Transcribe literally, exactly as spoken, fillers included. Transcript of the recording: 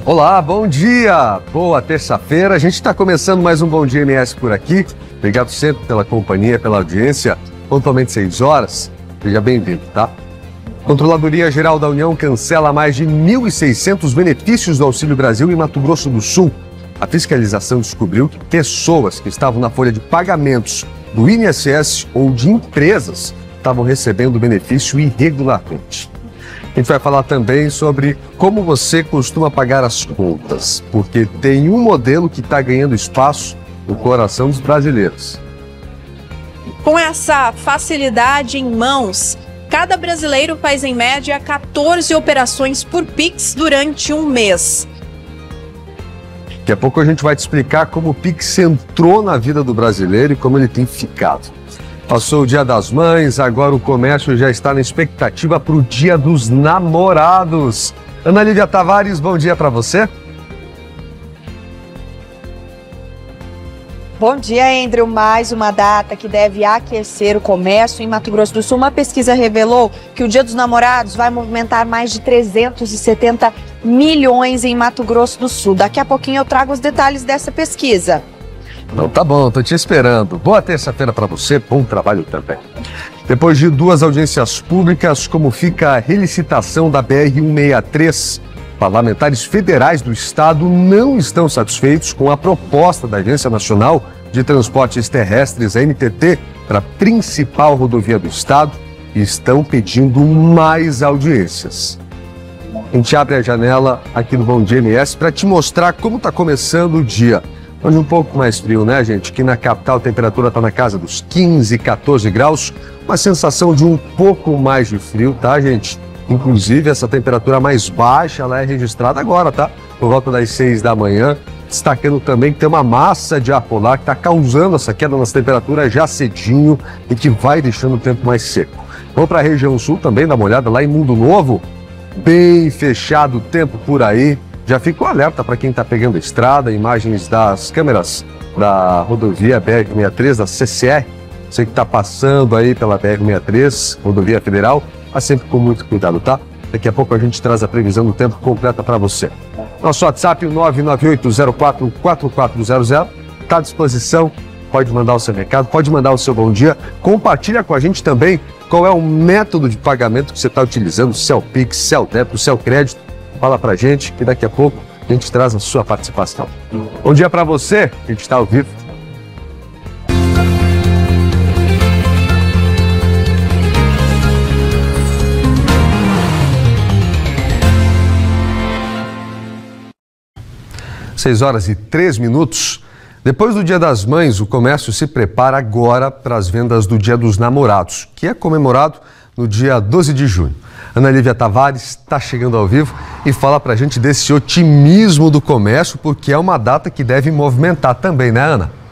Olá, bom dia! Boa terça-feira, a gente está começando mais um Bom Dia M S por aqui. Obrigado sempre pela companhia, pela audiência. Pontualmente seis horas, seja bem-vindo, tá? Controladoria Geral da União cancela mais de mil e seiscentos benefícios do Auxílio Brasil em Mato Grosso do Sul. A fiscalização descobriu que pessoas que estavam na folha de pagamentos do I N S S ou de empresas estavam recebendo benefício irregularmente. A gente vai falar também sobre como você costuma pagar as contas, porque tem um modelo que está ganhando espaço no coração dos brasileiros. Com essa facilidade em mãos, cada brasileiro faz em média quatorze operações por Pix durante um mês. Daqui a pouco a gente vai te explicar como o Pix entrou na vida do brasileiro e como ele tem ficado. Passou o Dia das Mães, agora o comércio já está na expectativa para o Dia dos Namorados. Ana Lívia Tavares, bom dia para você. Bom dia, Andrew. Mais uma data que deve aquecer o comércio em Mato Grosso do Sul. Uma pesquisa revelou que o Dia dos Namorados vai movimentar mais de trezentos e setenta milhões em Mato Grosso do Sul. Daqui a pouquinho eu trago os detalhes dessa pesquisa. Não, tá bom, tô te esperando. Boa terça-feira para você, bom trabalho também. Depois de duas audiências públicas, como fica a relicitação da B R cento e sessenta e três? Parlamentares federais do estado não estão satisfeitos com a proposta da Agência Nacional de Transportes Terrestres, a N T T, para a principal rodovia do estado e estão pedindo mais audiências. A gente abre a janela aqui no Bom Dia M S para te mostrar como está começando o dia. Hoje um pouco mais frio, né, gente? Aqui na capital a temperatura está na casa dos quinze, quatorze graus. Uma sensação de um pouco mais de frio, tá, gente? Inclusive, essa temperatura mais baixa, ela é registrada agora, tá? Por volta das seis da manhã. Destacando também que tem uma massa de ar polar que está causando essa queda nas temperaturas já cedinho e que vai deixando o tempo mais seco. Vamos para a região sul também, dar uma olhada lá em Mundo Novo. Bem fechado o tempo por aí. Já ficou alerta para quem está pegando a estrada, imagens das câmeras da rodovia B R cento e sessenta e três, da C C R. Você que está passando aí pela B R cento e sessenta e três, rodovia federal, mas sempre com muito cuidado, tá? Daqui a pouco a gente traz a previsão do tempo completa para você. Nosso WhatsApp, o nove nove oito zero quatro quatro quatro zero zero, está à disposição. Pode mandar o seu recado, pode mandar o seu bom dia. Compartilha com a gente também qual é o método de pagamento que você está utilizando, se é o Pix, se é o débito, se é o crédito. Fala pra gente que daqui a pouco a gente traz a sua participação. Bom dia pra você, a gente está ao vivo. seis horas e três minutos. Depois do Dia das Mães, o comércio se prepara agora para as vendas do Dia dos Namorados, que é comemorado no dia doze de junho. Ana Lívia Tavares está chegando ao vivo e fala para a gente desse otimismo do comércio, porque é uma data que deve movimentar também, né, Ana?